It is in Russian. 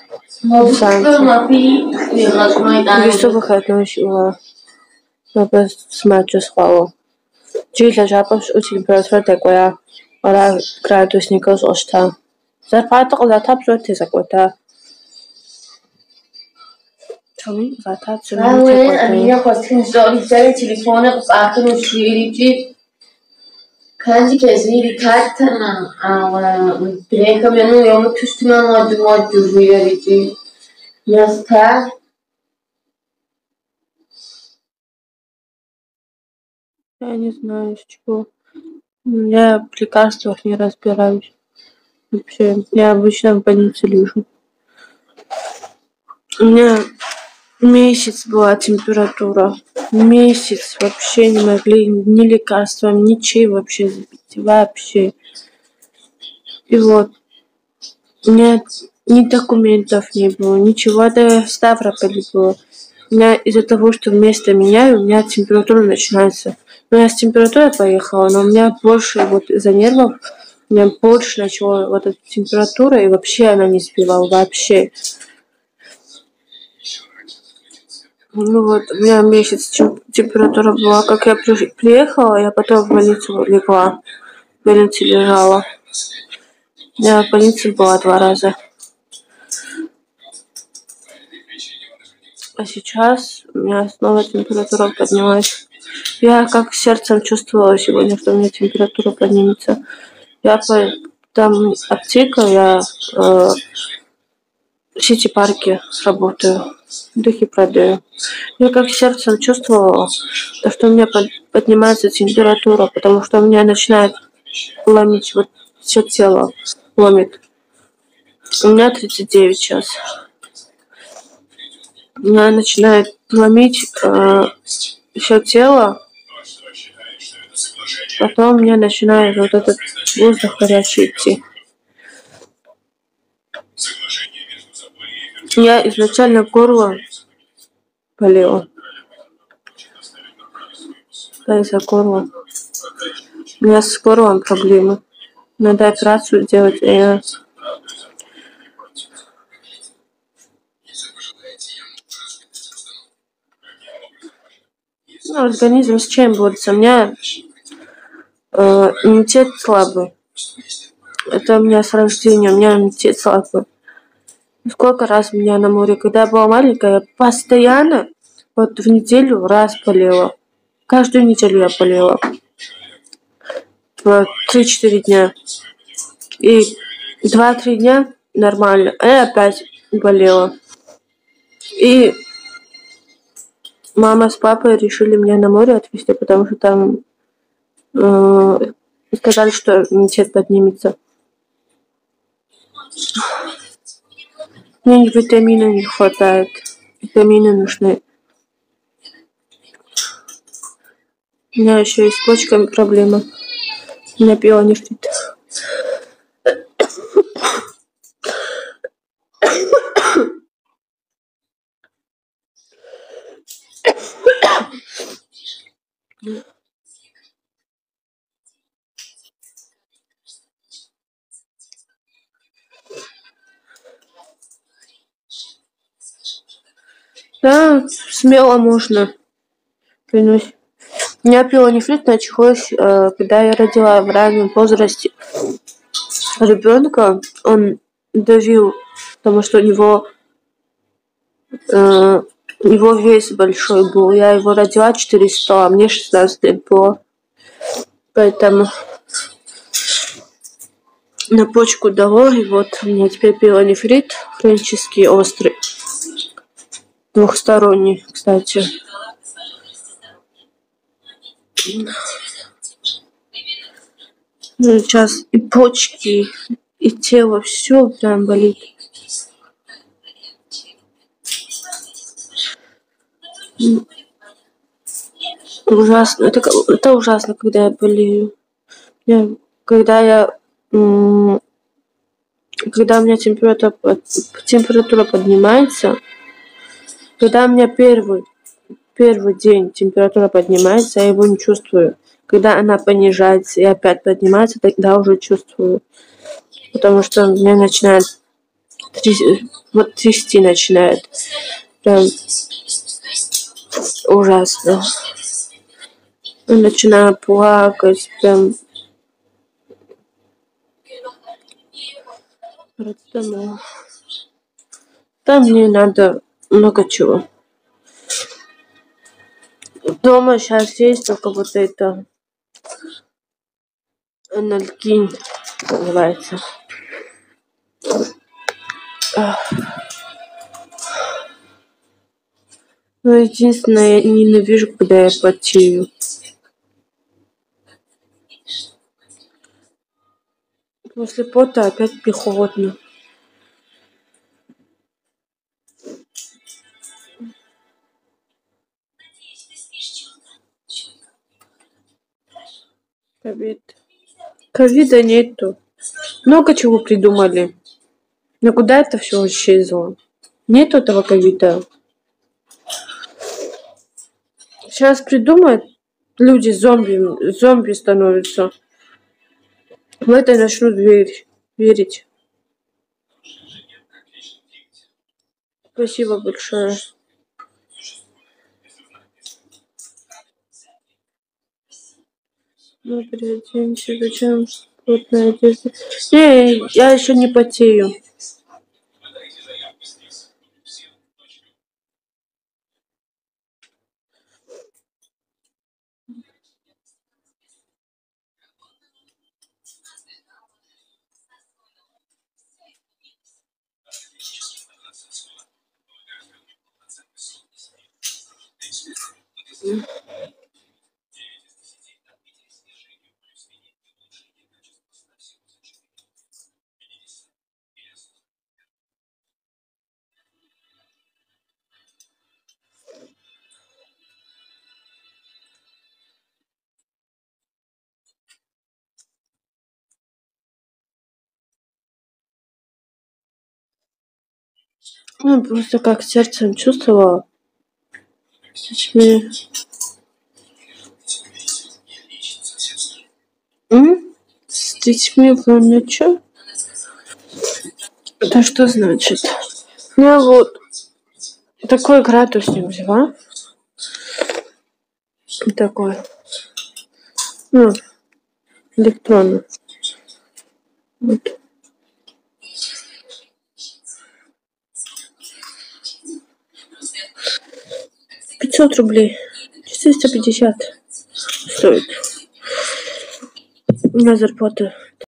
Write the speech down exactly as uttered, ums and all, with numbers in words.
Вису выходной мы смотрю схвалу. Джиля жапа температура такая, ора градусников зошта. Зарплата куда-то абсолютно закота. Чому зарплата Вален, амина хостин зори зори телефона бахну ширичи. Kanji keziri katana awa breka menu yomu tüstüme modu modu vuyarici. Яста. Я не знаю, с чего. Я в лекарствах не разбираюсь. Вообще, я обычно в больнице лежу. У меня месяц была температура. Месяц вообще не могли ни лекарством, ничем вообще забить. Вообще. И вот. У меня ни документов не было, ничего. Да в Ставрополе было. У меня из-за того, что место меняю, у меня температура начинается. Ну, я с температурой поехала, но у меня больше вот из-за нервов, у меня больше начала вот эта температура, и вообще она не сбивала, вообще. Ну вот, у меня месяц температура была, как я при- приехала, я потом в больницу легла, в больнице лежала. Я в больнице была два раза. А сейчас у меня снова температура поднялась. Я как сердцем чувствовала сегодня, что у меня температура поднимется. Я по там аптека, я э, в сити-парке работаю, духи продаю. Я как сердцем чувствовала, что у меня под, поднимается температура, потому что у меня начинает ломить вот все тело, ломит. У меня тридцать девять сейчас. У меня начинает ломить э, все тело, потом у меня начинает вот этот воздух горячий идти. У меня изначально горло болело. Да, из-за горла. У меня с горлом проблемы. Надо операцию делать, и я... Ну, организм с чем борется? У меня э, иммунитет слабый. Это у меня с рождения, у меня иммунитет слабый. Сколько раз меня на море, когда я была маленькая, я постоянно, вот в неделю раз болела. Каждую неделю я болела. три-четыре дня. И два-три дня нормально, а я опять болела. И мама с папой решили меня на море отвезти, потому что там э, сказали, что иммунитет поднимется. Мне витамина не хватает. Витамины нужны. У меня еще и с почками проблема. У меня пилонефрит. Да, смело можно. Клянусь. У меня пилонефрит началось, э, когда я родила в раннем возрасте ребенка. Он давил, потому что у него э, у него вес большой был. Я его родила четыреста, а мне шестнадцать лет было. Поэтому на почку дало, и вот у меня теперь пилонефрит хронический, острый. Двухсторонний, кстати. Ну, сейчас и почки, и тело, все прям болит. Ужасно. Это, это ужасно, когда я болею. Я, когда я м- когда у меня температура, температура поднимается, когда у меня первый, первый день температура поднимается, я его не чувствую. Когда она понижается и опять поднимается, тогда уже чувствую. Потому что у меня начинает тряс- вот трясти начинает. Прям ужасно. Я начинаю плакать, прям парацетамол. Там мне надо много чего. Дома сейчас есть только вот это анальгин называется. Но единственное, я ненавижу, когда я потею. После пота опять мне холодно. Ковид. Ковида нету. Много чего придумали. Но куда это все исчезло? Нету этого ковида. Сейчас придумают, люди зомби, зомби становятся. В это начнут верить. верить. Спасибо большое. Мы переоденемся, зачем плотная одежда? Не, я еще не потею. Ну, просто как сердцем чувствовала. С детьми. М? С детьми по ночам? Это что значит? Я вот такой градусник взяла. Такой. Ну, электронный. Вот. пятьсот рублей. четыреста пятьдесят стоит. У меня зарплата